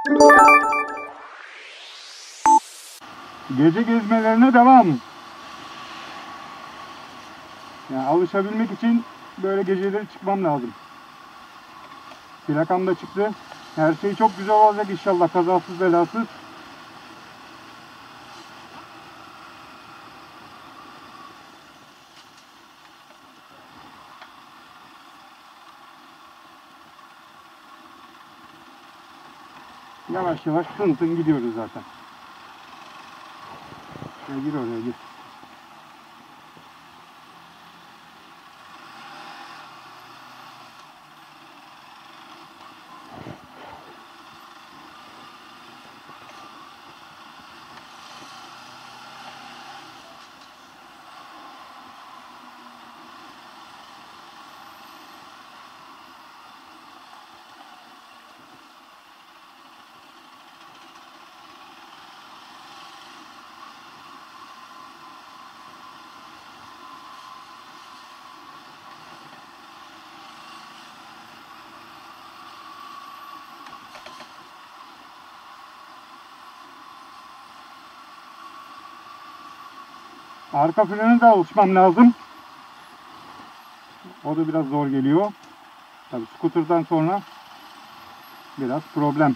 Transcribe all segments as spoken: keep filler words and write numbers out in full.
Gece gezmelerine devam. Yani alışabilmek için böyle geceleri çıkmam lazım. Plakam da çıktı. Her şey çok güzel olacak inşallah, kazasız belasız. Yavaş yavaş tın tın gidiyoruz zaten. Şöyle gir oraya, gir. Arka frene de alışmam lazım. O da biraz zor geliyor. Tabii scooter'dan sonra biraz problem.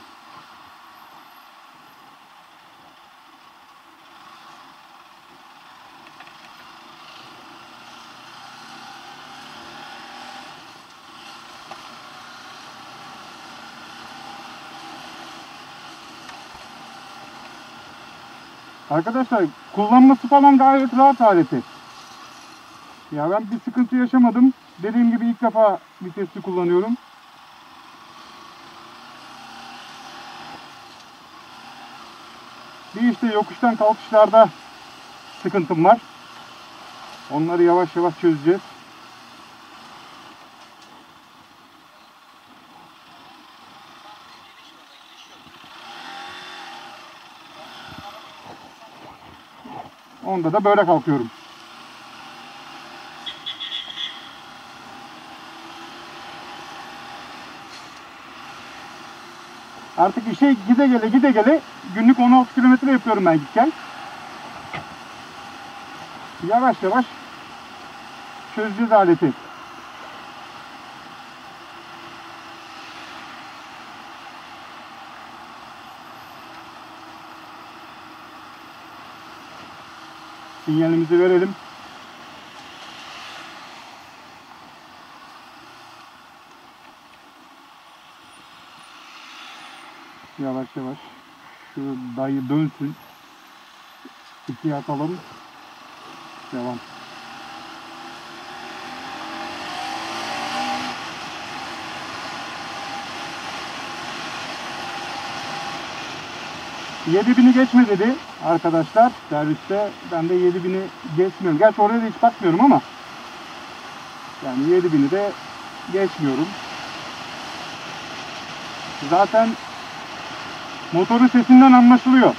Arkadaşlar kullanması falan gayet rahat aleti. Ya ben bir sıkıntı yaşamadım. Dediğim gibi ilk defa vitesli kullanıyorum. Bir işte yokuştan kalkışlarda sıkıntım var. Onları yavaş yavaş çözeceğiz. Onda da böyle kalkıyorum. Artık işe gide gele gide gele günlük on altı kilometre yapıyorum ben gitken. Yavaş yavaş çözeceğiz aleti. Sinyalimizi verelim. Yavaş yavaş şu dayı dönsün. İkiye atalım. Devam. yedi bini geçme dedi arkadaşlar serviste. Ben de yedi bini geçmiyorum. Gerçi oraya da hiç bakmıyorum ama yani yedi bini de geçmiyorum. Zaten motorun sesinden anlaşılıyor.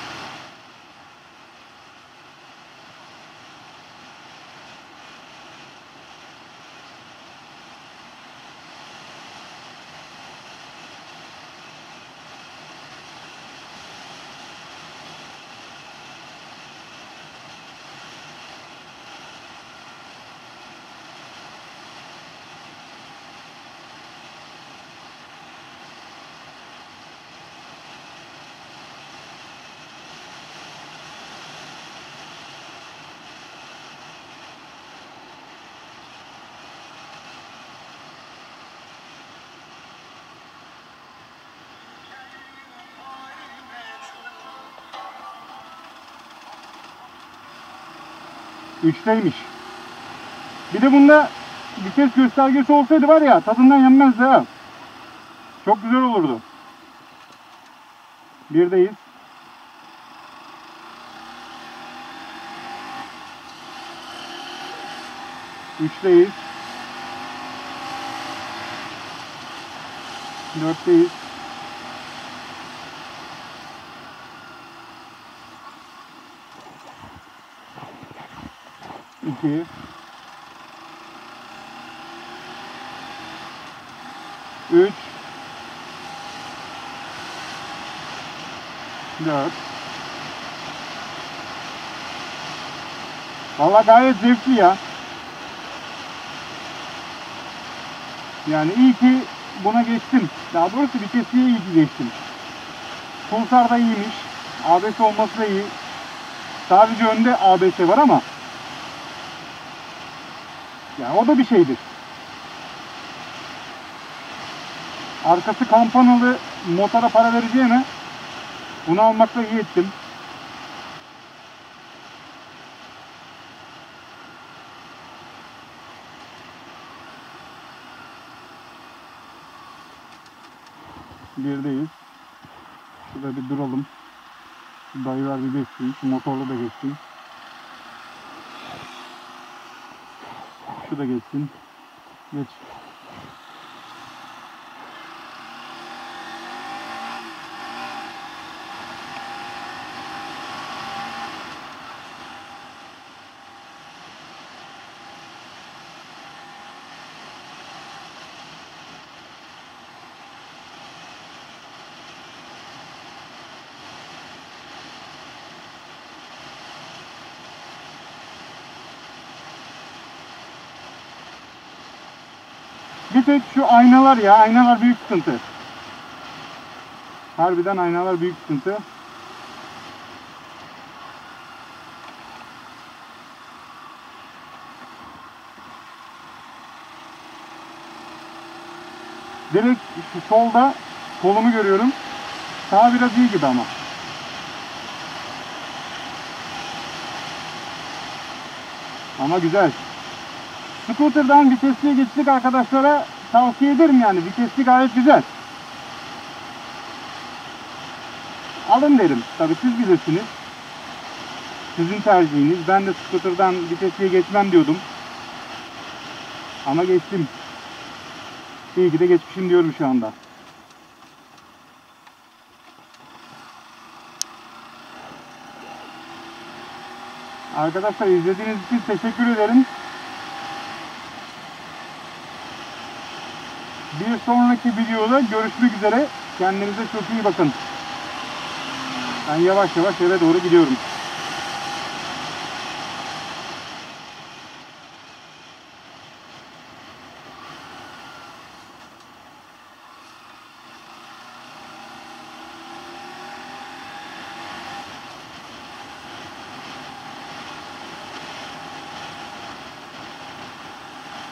üçteymiş. Bir de bunda vites göstergesi olsaydı var ya, tadından yenmezdi ha. Çok güzel olurdu. Birdeyiz. Üçteyiz. Dörtteyiz. İki. Üç. dört. Vallahi gayet zevkli ya. Yani iyi ki buna geçtim. Daha doğrusu vitesliye iyi ki geçtim. Pulsar da iyiymiş. A B S olması da iyi. Sadece önde A B S var ama yani o da bir şeydir. Arkası kampanalı motora para vereceğime bunu almakla iyi ettim. Birdeyiz. Şurada bir duralım. Şu dayılar bir geçsin. Şu motorla da geçsin. Şu da geçsin. Geç. Bir tek şu aynalar ya, aynalar büyük sıkıntı. Harbiden aynalar büyük sıkıntı. Direkt şu solda kolumu görüyorum. Sağ biraz iyi gibi ama. Ama güzel. Scooter'dan vitesliye geçtik arkadaşlara tavsiye ederim yani. Vitesli gayet güzel. Alın derim. Tabii siz bilirsiniz. Sizin tercihiniz. Ben de scooter'dan vitesliye geçmem diyordum. Ama geçtim. İyi ki de geçmişim diyorum şu anda. Arkadaşlar izlediğiniz için teşekkür ederim. Bir sonraki videoda görüşmek üzere. Kendinize çok iyi bakın. Ben yavaş yavaş eve doğru gidiyorum.